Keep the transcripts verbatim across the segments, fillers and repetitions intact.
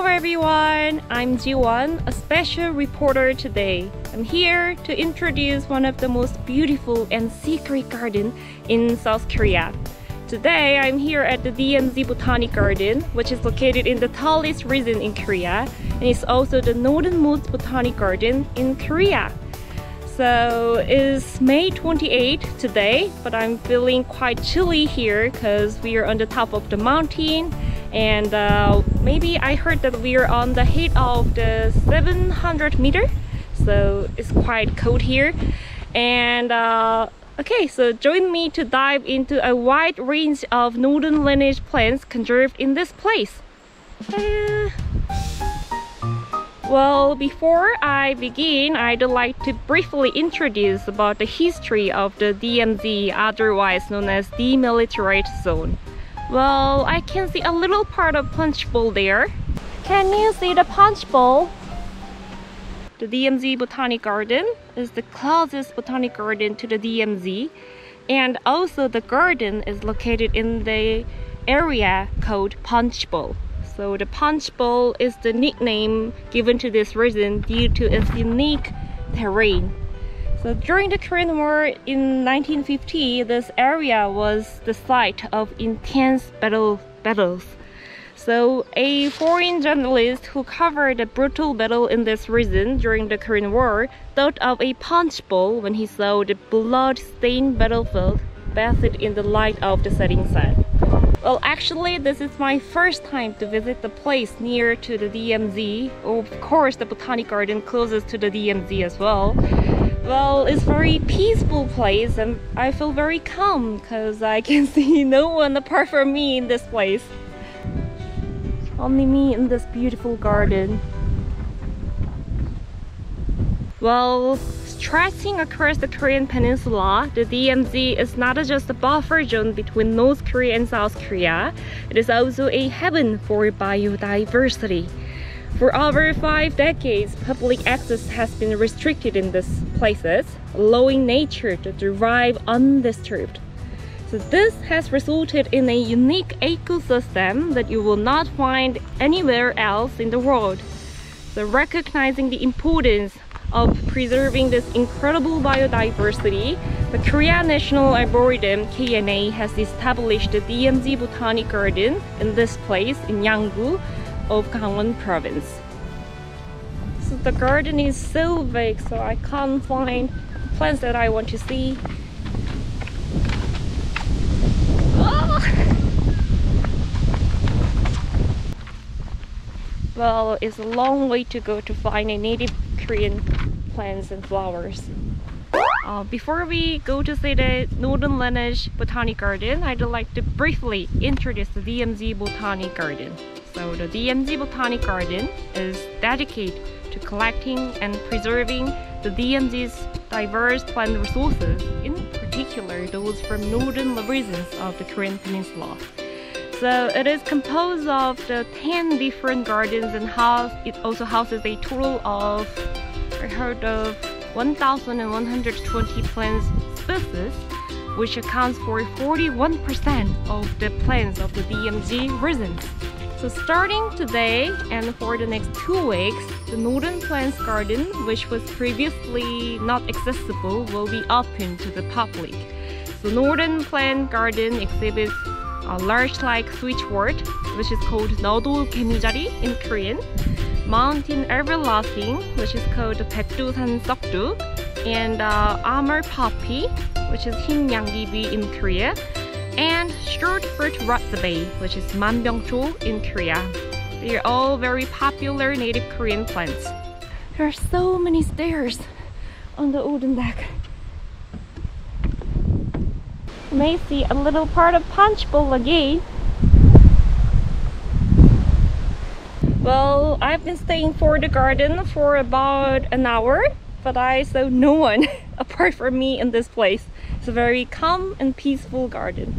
everyone, I'm Jiwon, a special reporter today. I'm here to introduce one of the most beautiful and secret gardens in South Korea. Today I'm here at the D M Z Botanic Garden, which is located in the tallest region in Korea, and it's also the northernmost botanic garden in Korea. So it's May twenty-eighth today, but I'm feeling quite chilly here because we are on the top of the mountain, and uh, maybe I heard that we are on the height of the seven hundred meter, so it's quite cold here. And uh, okay, so join me to dive into a wide range of northern lineage plants conserved in this place. Uh, Well, before I begin, I'd like to briefly introduce about the history of the D M Z, otherwise known as Demilitarized Zone. Well, I can see a little part of punch bowl there. Can you see the punch bowl? The D M Z Botanic Garden is the closest botanic garden to the D M Z, and also the garden is located in the area called Punch Bowl. So the punch bowl is the nickname given to this region due to its unique terrain. So during the Korean War in nineteen fifty, this area was the site of intense battle, battles. So a foreign journalist who covered a brutal battle in this region during the Korean War thought of a punch bowl when he saw the blood-stained battlefield bathed in the light of the setting sun. Well, actually, this is my first time to visit the place near to the D M Z. Of course, the Botanic Garden closest to the D M Z as well. Well, it's a very peaceful place, and I feel very calm because I can see no one apart from me in this place. Only me in this beautiful garden. Well, stretching across the Korean peninsula, the D M Z is not just a buffer zone between North Korea and South Korea. It is also a haven for biodiversity. For over five decades, public access has been restricted in these places, allowing nature to thrive undisturbed. So this has resulted in a unique ecosystem that you will not find anywhere else in the world. So recognizing the importance of preserving this incredible biodiversity, the Korea National Arboretum (K N A) has established the D M Z Botanic Garden in this place in Yanggu of Gangwon Province. So the garden is so big, so I can't find the plants that I want to see. Oh! Well, it's a long way to go to find a native Korean plants and flowers. Uh, before we go to see the Northern Lineage Botanic Garden, I'd like to briefly introduce the D M Z Botanic Garden. So the D M Z Botanic Garden is dedicated to collecting and preserving the D M Z's diverse plant resources, in particular those from northern regions of the Korean Peninsula. So it is composed of the ten different gardens, and house, it also houses a total of, I heard of one thousand one hundred twenty plant species, which accounts for forty-one percent of the plants of the D M Z region. So starting today and for the next two weeks, the Northern Plants Garden, which was previously not accessible, will be open to the public. So Northern Plant Garden exhibits a large-like switchwort, which is called 너도 개미자리 in Korean, mountain everlasting, which is called 백두산 썩두, and uh, armor poppy, which is 흰 양귀비 in Korea, and short fruit raspberry, which is 만병초 in Korea. They are all very popular native Korean plants. There are so many stairs on the wooden deck. You may see a little part of punch bowl again. Well, I've been staying for the garden for about an hour, but I saw no one apart from me in this place. It's a very calm and peaceful garden.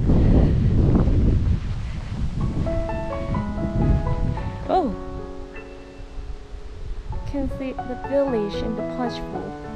Oh, you can see the village in the punch bowl.